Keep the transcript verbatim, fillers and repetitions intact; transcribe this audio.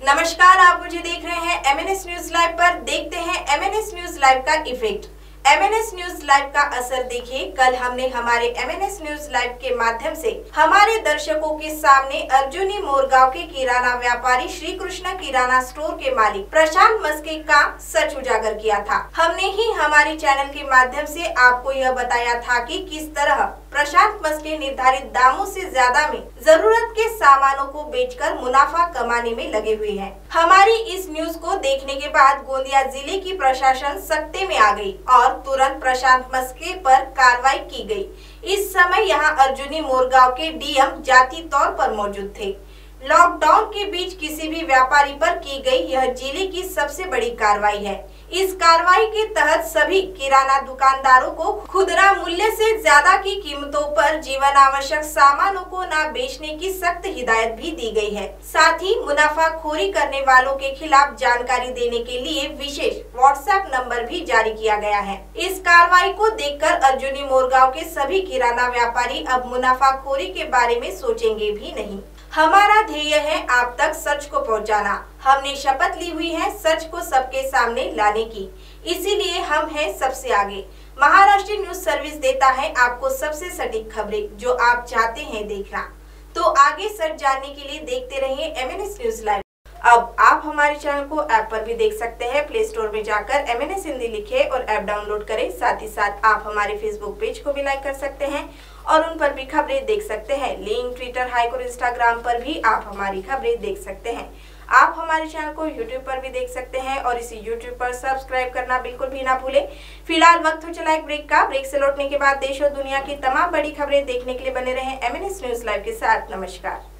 नमस्कार, आप मुझे देख रहे हैं एमएनएस न्यूज लाइव पर। देखते हैं एमएनएस न्यूज लाइव का इफेक्ट। एमएनएस न्यूज लाइव का असर देखिए। कल हमने हमारे एमएनएस न्यूज लाइव के माध्यम से हमारे दर्शकों के सामने अर्जुनी मोरगांव के किराना व्यापारी श्री कृष्ण किराना स्टोर के मालिक प्रशांत मस्के का सच उजागर किया था। हमने ही हमारे चैनल के माध्यम से आपको यह बताया था कि किस तरह प्रशांत मस्के निर्धारित दामों से ज्यादा में जरूरत के सामानों को बेचकर मुनाफा कमाने में लगे हुए हैं। हमारी इस न्यूज को देखने के बाद गोंदिया जिले की प्रशासन सख्ते में आ गई और तुरंत प्रशांत मस्के पर कार्रवाई की गई। इस समय यहां अर्जुनी मोरगांव के डीएम जाती तौर पर मौजूद थे। लॉकडाउन के बीच किसी भी व्यापारी पर की गई यह जिले की सबसे बड़ी कार्रवाई है। इस कार्रवाई के तहत सभी किराना दुकानदारों को खुदरा मूल्य से ज्यादा की कीमतों पर जीवन आवश्यक सामानों को न बेचने की सख्त हिदायत भी दी गई है। साथ ही मुनाफाखोरी करने वालों के खिलाफ जानकारी देने के लिए विशेष व्हाट्सएप नंबर भी जारी किया गया है। इस कार्रवाई को देखकर अर्जुनी मोरगांव के सभी किराना व्यापारी अब मुनाफाखोरी के बारे में सोचेंगे भी नहीं। हमारा ध्येय है आप तक सच को पहुंचाना। हमने शपथ ली हुई है सच को सबके सामने लाने की, इसीलिए हम हैं सबसे आगे। महाराष्ट्र न्यूज सर्विस देता है आपको सबसे सटीक खबरें जो आप चाहते हैं देखना। तो आगे सच जानने के लिए देखते रहिए एमएनएस न्यूज लाइव। अब आप हमारे चैनल को ऐप पर भी देख सकते हैं। प्ले स्टोर में जाकर एमएनएस हिंदी लिखें और ऐप डाउनलोड करें। साथ ही साथ आप हमारे फेसबुक पेज को भी लाइक कर सकते हैं और उन पर भी खबरें देख सकते हैं। लिंक ट्विटर, हाइक और इंस्टाग्राम पर भी आप हमारी खबरें देख सकते हैं। आप हमारे चैनल को यूट्यूब पर भी देख सकते हैं और इसी यूट्यूब पर सब्सक्राइब करना बिल्कुल भी ना भूलें। फिलहाल वक्त हो चला एक ब्रेक का। ब्रेक से लौटने के बाद देश और दुनिया की तमाम बड़ी खबरें देखने के लिए बने रहें एमएनएस न्यूज लाइव के साथ। नमस्कार।